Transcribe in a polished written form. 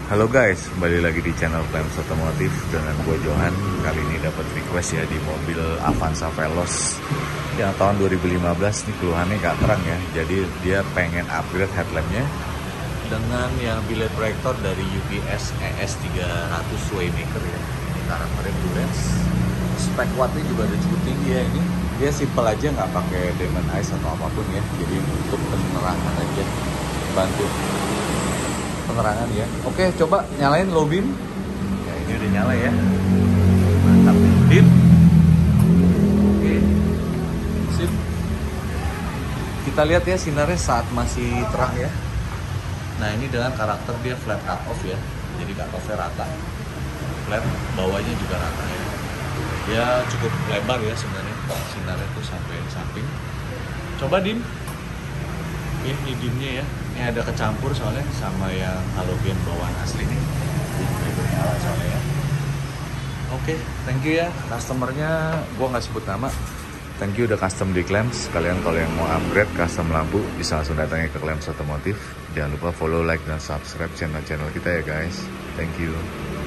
Halo guys, kembali lagi di channel Claims Otomotif dengan gue Johan. Kali ini dapat request ya di mobil Avanza Veloz yang tahun 2015. Nih keluhannya gak terang ya, jadi dia pengen upgrade headlampnya dengan yang biled proyektor dari UPS ES300 Waymaker ya. Ini karakternya Blue Lens. Spek wattnya juga udah cukup tinggi ya ini. Dia simple aja, nggak pakai Diamond Eyes atau apapun ya. Jadi untuk penerangan aja, bantu penerangan ya. Oke, coba nyalain low beam. Ya ini udah nyala ya. Mantap. Dim. Oke. Sip. Kita lihat ya sinarnya saat masih terang ya. Nah ini dengan karakter dia flat cut off ya. Jadi cut off-nya rata. Flat, bawahnya juga rata ya. Dia cukup lebar ya sebenarnya. Sinarnya tuh sampai samping. Coba dim. Ini dimnya ya. Ini ada kecampur soalnya sama yang halogen bawaan asli nih. Ini bernyala soalnya ya. Oke, thank you ya. Customernya gua nggak sebut nama. Thank you udah custom di Claims. Kalian kalau yang mau upgrade custom lampu bisa langsung datangnya ke Claims Otomotif. Jangan lupa follow, like, dan subscribe channel-channel kita ya guys. Thank you.